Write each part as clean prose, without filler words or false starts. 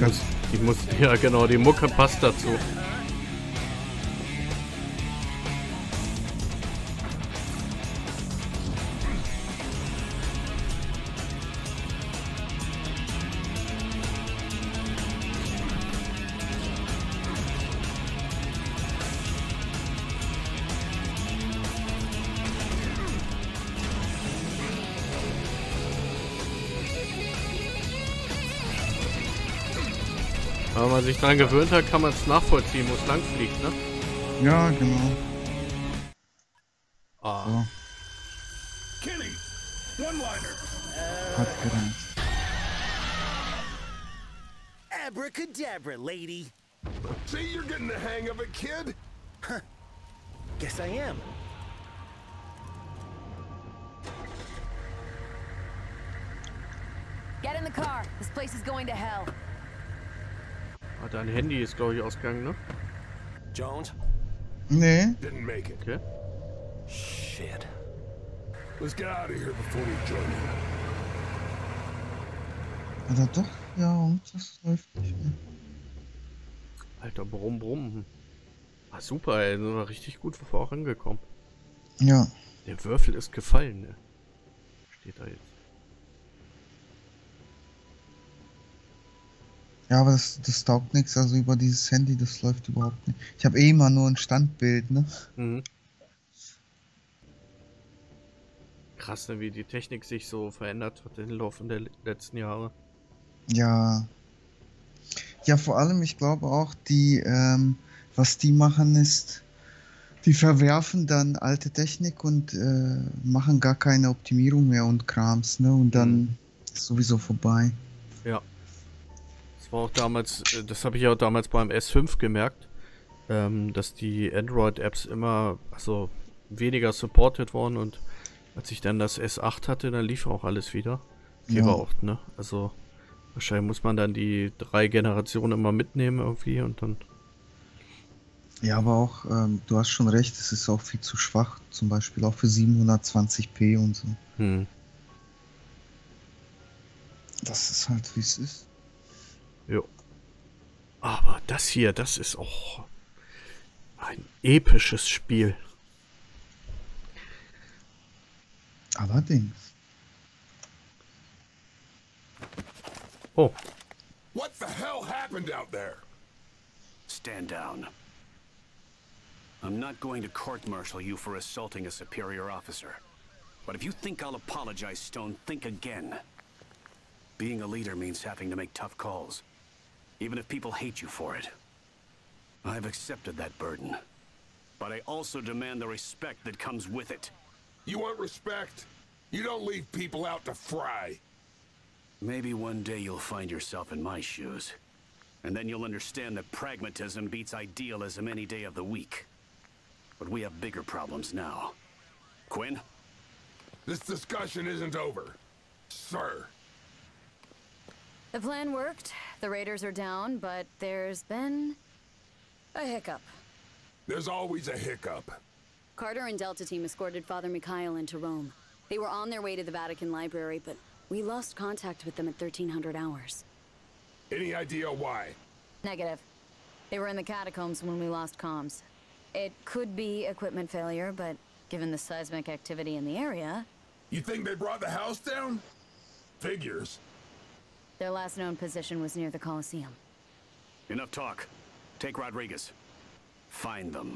Mucke. Ja genau, die Mucke passt dazu. Wenn man sich daran gewöhnt hat, kann man es nachvollziehen, wo es lang fliegt, ne? Ja, genau. Ah. So. Kenny, one-liner. Hat gereicht. Abracadabra, lady. See, you're getting the hang of it, kid. Guess I am. Get in the car. This place is going to hell. Ah, dein Handy ist, glaube ich, ausgegangen, ne? Jones? Nee. Didn't make it. Okay. Shit. Let's get out of here before we join him. Oder doch? Ja, und das läuft nicht mehr. Alter, Brumm, Brumm. Ah, super, ey. Sind wir richtig gut vorangekommen. Ja. Der Würfel ist gefallen, ne? Steht da jetzt. Ja, aber das taugt nichts, also über dieses Handy, das läuft überhaupt nicht. Ich habe eh immer nur ein Standbild, ne? Mhm. Krass, ne, wie die Technik sich so verändert hat im Laufe der letzten Jahre. Ja. Ja, vor allem, ich glaube auch, die, was die machen ist, die verwerfen dann alte Technik und machen gar keine Optimierung mehr und Krams, ne? Und dann ist sowieso vorbei. Ja. Das war auch damals, das habe ich auch damals beim S5 gemerkt, dass die Android-Apps immer, also weniger supported wurden, und als ich dann das S8 hatte, dann lief auch alles wieder. Ja. War auch, ne? Also wahrscheinlich muss man dann die 3 Generationen immer mitnehmen irgendwie und dann. Ja, aber auch, du hast schon recht, es ist auch viel zu schwach, zum Beispiel auch für 720p und so. Hm. Das ist halt, wie es ist. Jo. Aber das hier, das ist auch ein episches Spiel. Allerdings. Oh. What the hell happened out there? Stand down. I'm not going to court-martial you for assaulting a superior officer. But if you think I'll apologize, Stone, think again. Being a leader means having to make tough calls, even if people hate you for it. I've accepted that burden, but I also demand the respect that comes with it. You want respect? You don't leave people out to fry. Maybe one day you'll find yourself in my shoes, and then you'll understand that pragmatism beats idealism any day of the week. But we have bigger problems now. Quinn? This discussion isn't over, sir. The plan worked. The raiders are down, but there's been a hiccup. There's always a hiccup. Carter and Delta Team escorted Father Mikhail into Rome. They were on their way to the Vatican Library, but we lost contact with them at 1300 hours. Any idea why? Negative. They were in the catacombs when we lost comms. It could be equipment failure, but given the seismic activity in the area... You think they brought the house down? Figures. Their last known position was near the Colosseum. Enough talk. Take Rodriguez. Find them.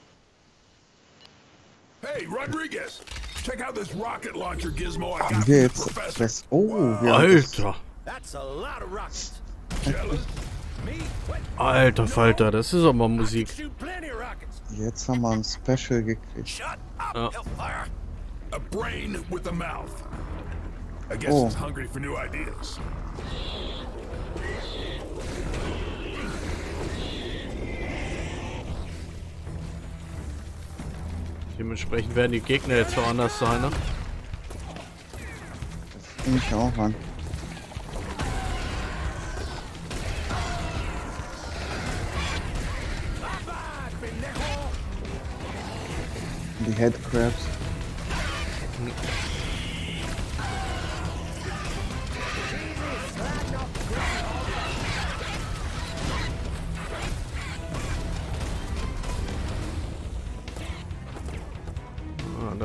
Hey, Rodriguez! Check out this rocket launcher gizmo I got Haben from wir the jetzt professor. das... Oh, wir haben das... Alter. That's a lot of rockets. Jealous? Me? What? Alter Falter, das ist aber Musik. Shoot plenty of rockets. Jetzt haben wir ein Special gekriegt. Shut up, Oh. Hellfire. A brain with a mouth. I guess Oh. he's hungry for new ideas. Dementsprechend werden die Gegner jetzt auch anders sein, ne? Das nehme ich auch an. Die Headcrabs.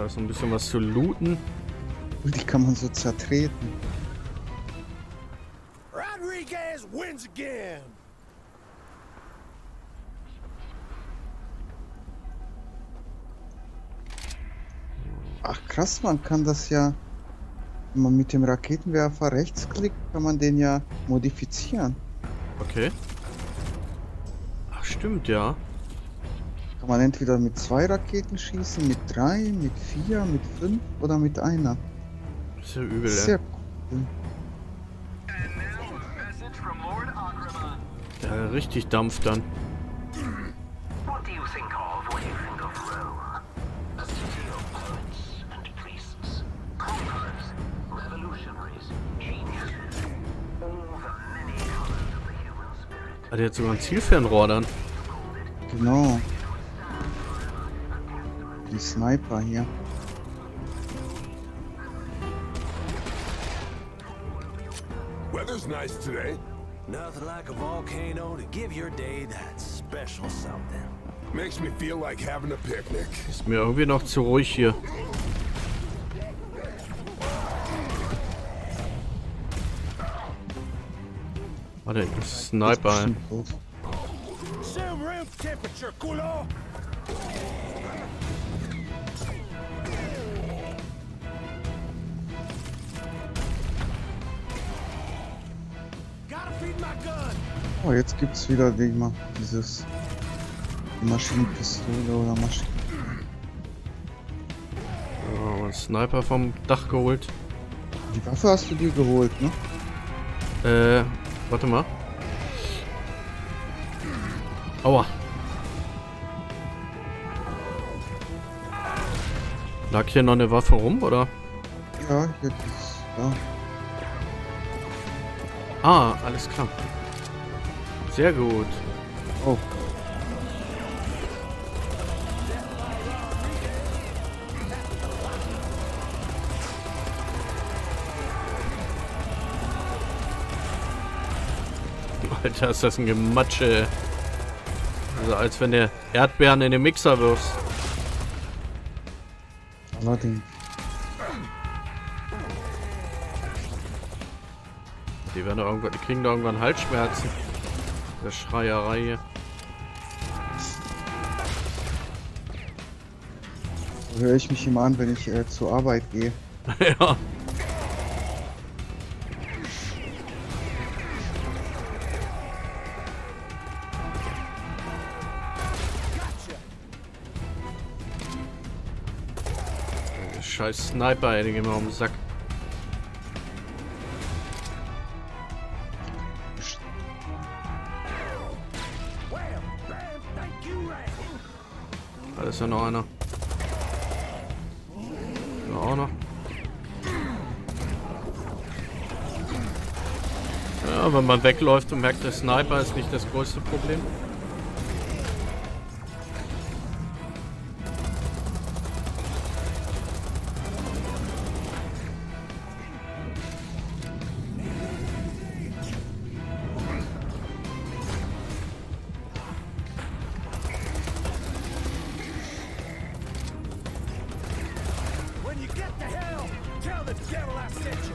Da ist so ein bisschen was zu looten. Und die kann man so zertreten. Rodriguez wins again. Ach krass, man kann das ja, wenn man mit dem Raketenwerfer rechtsklickt, kann man den ja modifizieren. Okay. Ach, stimmt, ja. Kann man entweder mit 2 Raketen schießen, mit 3, mit 4, mit 5 oder mit einer. Ist ja übel, Sehr ey. cool. Ja, richtig Dampf dann. What do you think of when you think of Rome? A city of poets and priests, conquerors, revolutionaries, geniuses, all the many colors of the human spirit. Hat er jetzt sogar ein Zielfernrohr dann? Genau. Die Sniper hier. Weather's nice today. Nothing like a volcano to give your day that special something. Makes me feel like having a picnic. Ist mir irgendwie noch zu ruhig hier. Warte, das ist Sniper, ey. Bestimmt doof. Some room temperature, culo. Gotta feed my gun. Oh, jetzt gibt's wieder dieses Maschinenpistole oder Maschinen. Oh, ein Sniper vom Dach geholt. Die Waffe hast du dir geholt, ne? Warte mal. Aua. Lag hier noch eine Waffe rum, oder? Ja, jetzt ist da. Ah, alles klar. Sehr gut. Oh. Alter, ist das ein Gematsche. Also als wenn der Erdbeeren in den Mixer wirfst. Allerdings. Die werden doch irgendwann, die kriegen doch irgendwann Halsschmerzen. Der Schreierei hier. So höre ich mich immer an, wenn ich zur Arbeit gehe. Ja. Scheiß Sniper, ey, den gehen wir auf den Sack. Da ist ja noch einer. Da auch noch. Ja, wenn man wegläuft und merkt, der Sniper ist nicht das größte Problem. When you get to hell, tell the devil I sent you.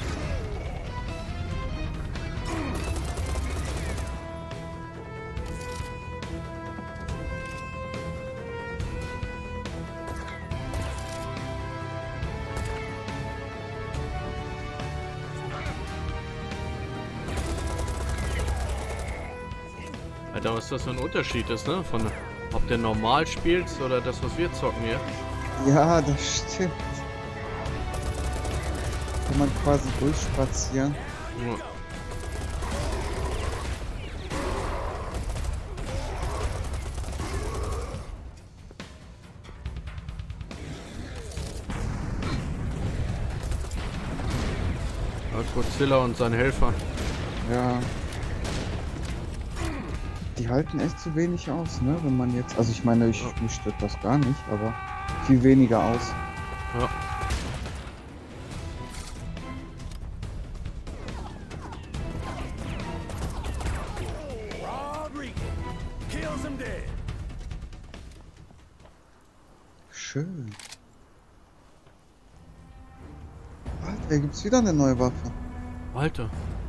Alter, was das für ein Unterschied ist, ne? Von ob der normal spielst oder das, was wir zocken hier. Ja, das stimmt. Kann man quasi durchspazieren. Ja. Godzilla und sein Helfer. Ja. Die halten echt zu wenig aus, ne? Wenn man jetzt. Also ich meine, mich stört das gar nicht, aber viel weniger aus. Ja. Rodriguez kills him dead. Schön. Hier gibt's wieder eine neue Waffe. Alter.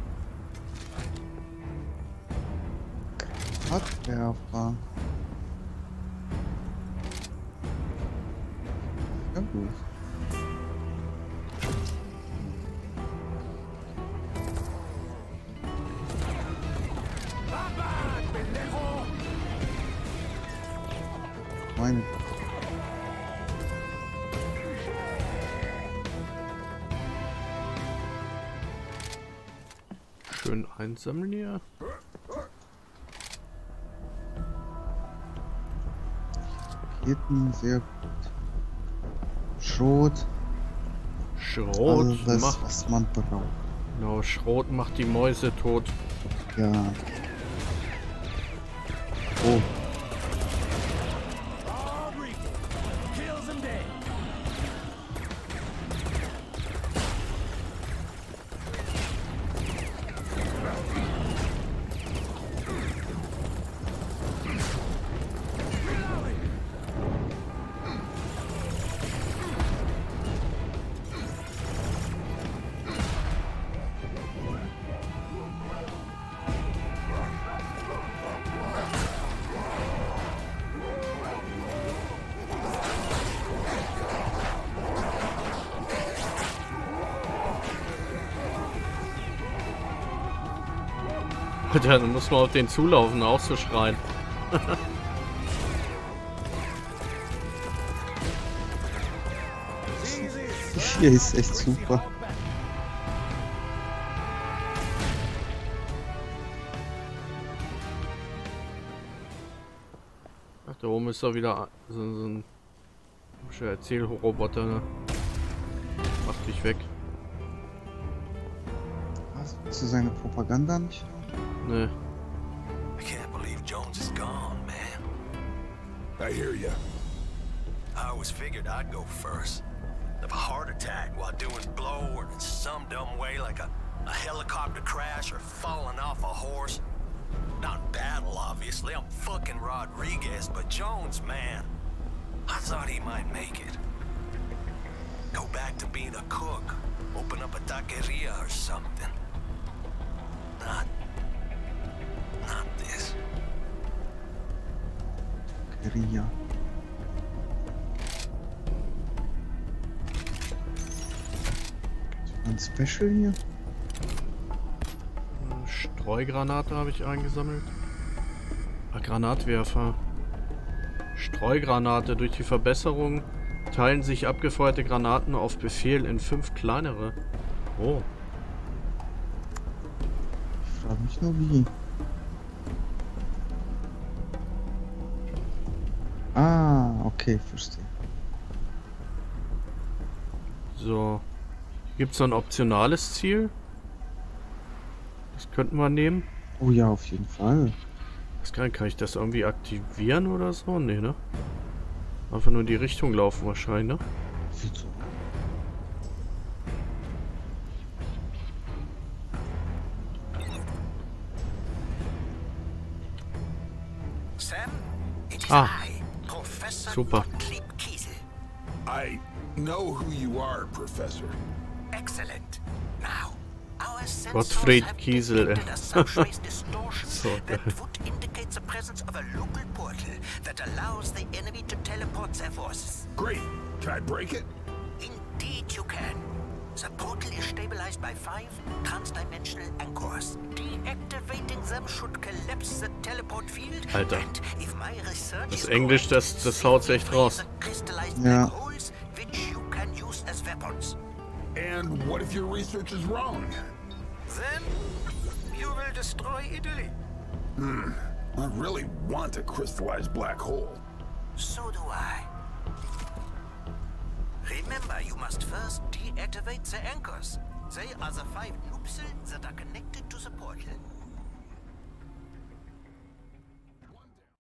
Granatwerfer. Ja gut. Meine. Schön einsammeln hier. Raketen, sehr gut. Schrot. Schrot Alles, macht. was man braucht. Genau, Schrot macht die Mäuse tot. Ja. Oh. Kills him dead. Alter, dann muss man auf den zulaufen, auch so schreien. Hier ist echt super. Ach, da oben ist doch wieder so ein Erzählroboter, ne? Mach dich weg. Was? Willst du seine Propaganda nicht? Ne. I can't believe Jones is gone, man. I hear you. I always figured I'd go first. Of a heart attack while doing blow or in some dumb way like a helicopter crash or falling off a horse. Not in battle, obviously. I'm fucking Rodriguez, but Jones, man. I thought he might make it. Go back to being a cook. Open up a taqueria or something. Not this. Ria. Ein Special hier? Streugranate habe ich eingesammelt. Ah, Granatwerfer. Streugranate. Durch die Verbesserung teilen sich abgefeuerte Granaten auf Befehl in 5 kleinere. Oh. Ich frage mich nur wie. Ah, okay, verstehe. So. Gibt es noch ein optionales Ziel? Das könnten wir nehmen. Oh ja, auf jeden Fall. Kann ich das irgendwie aktivieren oder so? Nee, ne? Einfach nur in die Richtung laufen wahrscheinlich, ne? Sieht so. Sam, it is Ah. I, Professor Super. Gottlieb Kiesel. I know who you are, Professor. Excellent. Now, our sensors Gottfried have Kiesel. detected a subspace distortion So, that would indicate the presence of a local portal that allows the enemy to teleport their forces. Great. Can I break it? Indeed you can. The portal is stabilized by 5 transdimensional anchors. Deactivating them should collapse the teleport field. Alter. And if my research Das is Englisch, correct, das haut echt raus. the crystallized Ja. black holes, which you can use as weapons. And what if your research is wrong? Then you will destroy Italy. I really want a crystallized black hole. So do I. Remember, you must first deactivate the anchors. They are the 5 nupsel that are connected to the portal.